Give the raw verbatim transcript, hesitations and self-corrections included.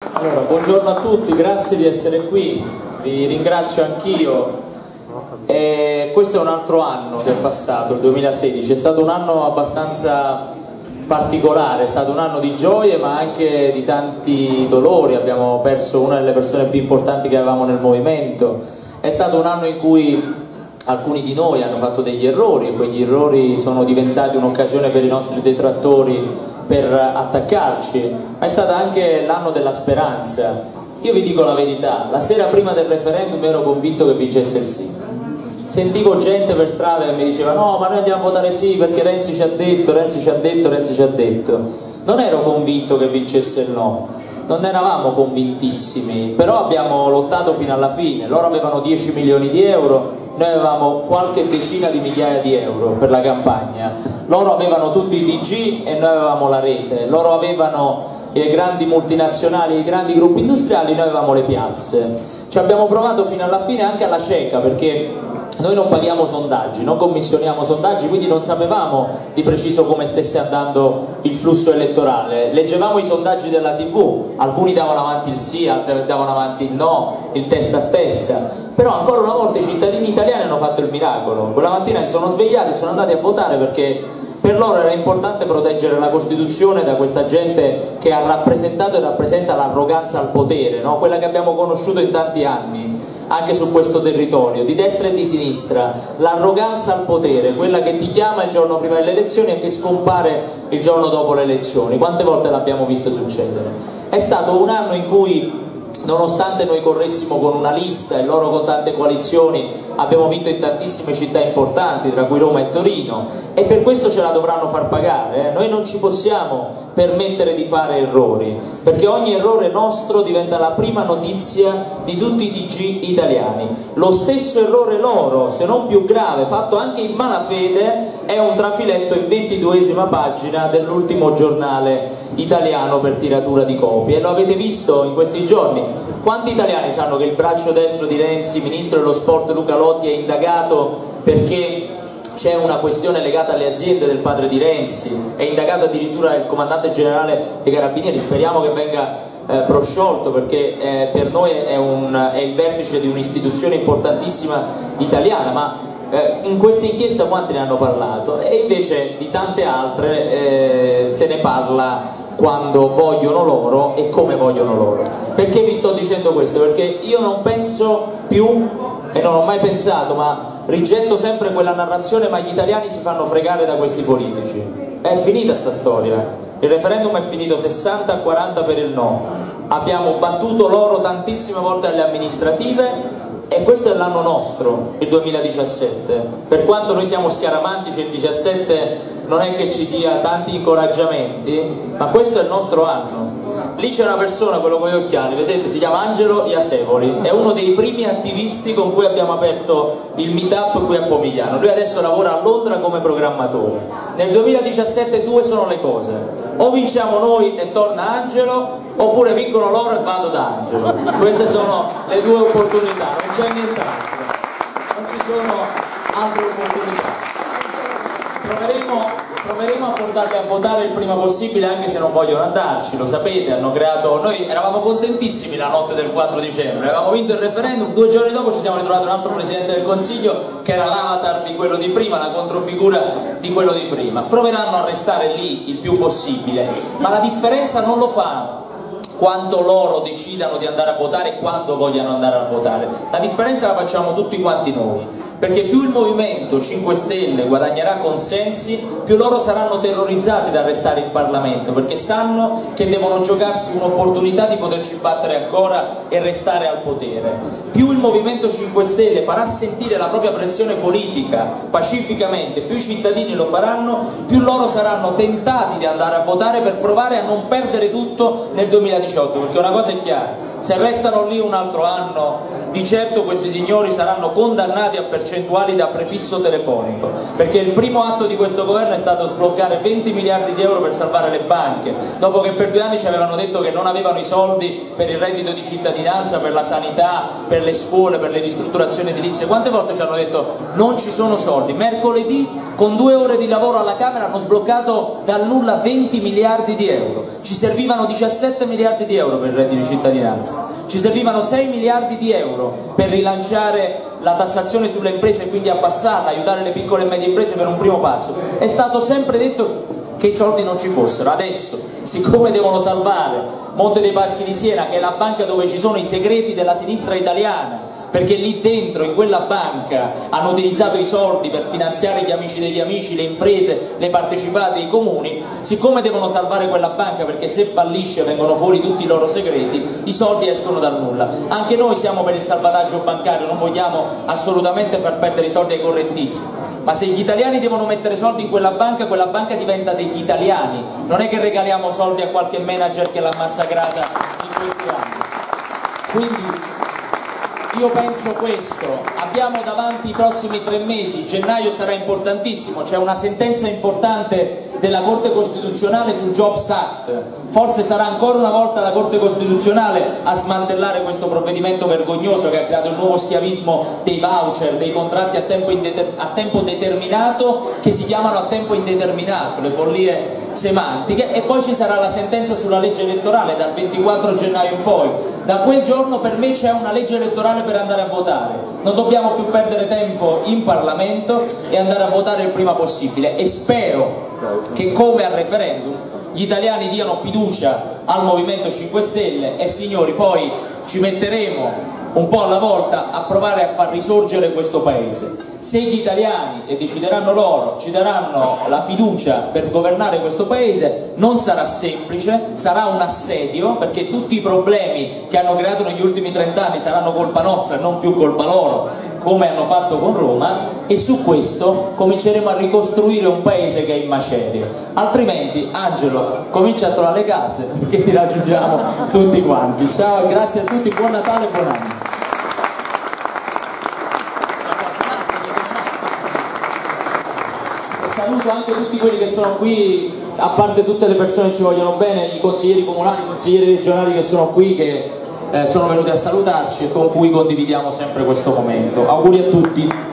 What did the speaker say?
Allora, buongiorno a tutti, grazie di essere qui, vi ringrazio anch'io. E questo è un altro anno del passato, il duemilasedici, è stato un anno abbastanza particolare, è stato un anno di gioie ma anche di tanti dolori, abbiamo perso una delle persone più importanti che avevamo nel movimento, è stato un anno in cui alcuni di noi hanno fatto degli errori e quegli errori sono diventati un'occasione per i nostri detrattori per attaccarci, ma è stato anche l'anno della speranza. Io vi dico la verità, la sera prima del referendum ero convinto che vincesse il sì. Sentivo gente per strada che mi diceva no, ma noi andiamo a votare sì perché Renzi ci ha detto, Renzi ci ha detto, Renzi ci ha detto. Non ero convinto che vincesse il no, non eravamo convintissimi, però abbiamo lottato fino alla fine. Loro avevano dieci milioni di euro, noi avevamo qualche decina di migliaia di euro per la campagna. Loro avevano tutti i T G e noi avevamo la rete, loro avevano le grandi multinazionali, i grandi gruppi industriali, noi avevamo le piazze. Ci abbiamo provato fino alla fine anche alla cieca, perché noi non paghiamo sondaggi, non commissioniamo sondaggi, quindi non sapevamo di preciso come stesse andando il flusso elettorale. Leggevamo i sondaggi della tivù, alcuni davano avanti il sì, altri davano avanti il no, il testa a testa, però ancora una volta i cittadini italiani hanno fatto il miracolo. Quella mattina si sono svegliati e sono andati a votare perché per loro era importante proteggere la Costituzione da questa gente che ha rappresentato e rappresenta l'arroganza al potere, no? Quella che abbiamo conosciuto in tanti anni anche su questo territorio, di destra e di sinistra, l'arroganza al potere, quella che ti chiama il giorno prima delle elezioni e che scompare il giorno dopo le elezioni. Quante volte l'abbiamo visto succedere? È stato un anno in cui, nonostante noi corressimo con una lista e loro con tante coalizioni, abbiamo vinto in tantissime città importanti, tra cui Roma e Torino, e per questo ce la dovranno far pagare. Eh? Noi non ci possiamo permettere di fare errori, perché ogni errore nostro diventa la prima notizia di tutti i T G italiani. Lo stesso errore loro, se non più grave, fatto anche in malafede, è un trafiletto in ventiduesima pagina dell'ultimo giornale italiano per tiratura di copie, e lo avete visto in questi giorni. Quanti italiani sanno che il braccio destro di Renzi, ministro dello sport Luca Lotti, è indagato perché c'è una questione legata alle aziende del padre di Renzi, è indagato addirittura il comandante generale dei Carabinieri? Speriamo che venga eh, prosciolto, perché eh, per noi è, un, è il vertice di un'istituzione importantissima italiana, ma eh, in questa inchiesta quanti ne hanno parlato? E invece di tante altre eh, se ne parla quando vogliono loro e come vogliono loro. Perché vi sto dicendo questo? Perché io non penso più, e non ho mai pensato, ma rigetto sempre quella narrazione: ma gli italiani si fanno fregare da questi politici. È finita sta storia, il referendum è finito sessanta a quaranta per il no, abbiamo battuto loro tantissime volte alle amministrative e questo è l'anno nostro, il duemiladiciassette. Per quanto noi siamo scaramantici e il diciassette non è che ci dia tanti incoraggiamenti, ma questo è il nostro anno. Lì c'è una persona, quello con gli occhiali, vedete, si chiama Angelo Iasevoli, è uno dei primi attivisti con cui abbiamo aperto il meetup qui a Pomigliano. Lui adesso lavora a Londra come programmatore. Nel duemiladiciassette due sono le cose: o vinciamo noi e torna Angelo, oppure vincono loro e vado da Angelo. Queste sono le due opportunità, non c'è nient'altro, non ci sono altre opportunità. Proveremo, proveremo a portarli a votare il prima possibile, anche se non vogliono andarci, lo sapete, hanno creato... Noi eravamo contentissimi la notte del quattro dicembre, avevamo vinto il referendum, due giorni dopo ci siamo ritrovati un altro Presidente del Consiglio che era l'avatar di quello di prima, la controfigura di quello di prima. Proveranno a restare lì il più possibile, ma la differenza non lo fa quando loro decidano di andare a votare e quando vogliano andare a votare. La differenza la facciamo tutti quanti noi, perché più il Movimento cinque Stelle guadagnerà consensi, più loro saranno terrorizzati da restare in Parlamento, perché sanno che devono giocarsi un'opportunità di poterci battere ancora e restare al potere. Più il Movimento cinque Stelle farà sentire la propria pressione politica pacificamente, più i cittadini lo faranno, più loro saranno tentati di andare a votare per provare a non perdere tutto nel duemiladiciotto, perché una cosa è chiara: se restano lì un altro anno, di certo questi signori saranno condannati a percentuali da prefisso telefonico, perché il primo atto di questo governo è stato sbloccare venti miliardi di euro per salvare le banche, dopo che per due anni ci avevano detto che non avevano i soldi per il reddito di cittadinanza, per la sanità, per le scuole, per le ristrutturazioni edilizie. Quante volte ci hanno detto non ci sono soldi? Mercoledì con due ore di lavoro alla Camera hanno sbloccato dal nulla venti miliardi di euro, ci servivano diciassette miliardi di euro per il reddito di cittadinanza, ci servivano sei miliardi di euro per rilanciare la tassazione sulle imprese e quindi abbassarla, aiutare le piccole e medie imprese per un primo passo. È stato sempre detto che i soldi non ci fossero. Adesso, siccome devono salvare Monte dei Paschi di Siena, che è la banca dove ci sono i segreti della sinistra italiana, perché lì dentro, in quella banca, hanno utilizzato i soldi per finanziare gli amici degli amici, le imprese, le partecipate, i comuni, siccome devono salvare quella banca perché se fallisce vengono fuori tutti i loro segreti, i soldi escono dal nulla. Anche noi siamo per il salvataggio bancario, non vogliamo assolutamente far perdere i soldi ai correntisti, ma se gli italiani devono mettere soldi in quella banca, quella banca diventa degli italiani, non è che regaliamo soldi a qualche manager che l'ha massacrata in questi anni. Quindi io penso questo, abbiamo davanti i prossimi tre mesi, gennaio sarà importantissimo, c'è una sentenza importante della Corte Costituzionale sul Jobs Act, forse sarà ancora una volta la Corte Costituzionale a smantellare questo provvedimento vergognoso che ha creato il nuovo schiavismo dei voucher, dei contratti a tempo, a tempo determinato che si chiamano a tempo indeterminato, le follie semantiche, e poi ci sarà la sentenza sulla legge elettorale dal ventiquattro gennaio in poi. Da quel giorno per me c'è una legge elettorale per andare a votare, non dobbiamo più perdere tempo in Parlamento e andare a votare il prima possibile, e spero che come al referendum gli italiani diano fiducia al Movimento cinque Stelle e signori poi ci metteremo un po' alla volta a provare a far risorgere questo paese. Se gli italiani, e decideranno loro, ci daranno la fiducia per governare questo paese, non sarà semplice, sarà un assedio, perché tutti i problemi che hanno creato negli ultimi trent'anni saranno colpa nostra e non più colpa loro, come hanno fatto con Roma, e su questo cominceremo a ricostruire un paese che è in macerie. Altrimenti, Angelo, comincia a trovare le case, perché ti raggiungiamo tutti quanti. Ciao, grazie a tutti, buon Natale e buon anno. Saluto anche tutti quelli che sono qui, a parte tutte le persone che ci vogliono bene, i consiglieri comunali, i consiglieri regionali che sono qui, che eh, sono venuti a salutarci e con cui condividiamo sempre questo momento. Auguri a tutti.